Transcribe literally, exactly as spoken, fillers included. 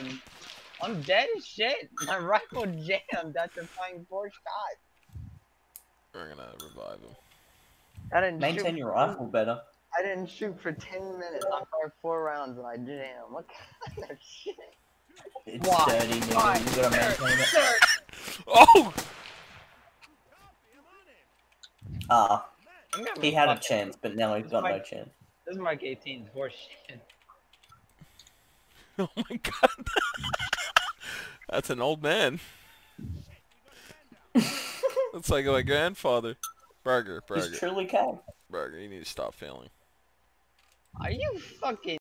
man. I'm dead as shit. My rifle jammed after firing four shots. We're gonna revive him. I didn't Maintain shoot your for, rifle better. I didn't shoot for ten minutes. I fired four rounds and I jammed. What kind of shit? It's Why? dirty, nigga. Why? You gotta maintain it. Sir. Oh! Ah, I'm gonna he had a fuck- chance, but now he's got my- no chance. This is Mark eighteen's horse shit. Oh my god. That's an old man. That's like my grandfather. Burger, He's burger, truly can. burger. You need to stop failing. Are you fucking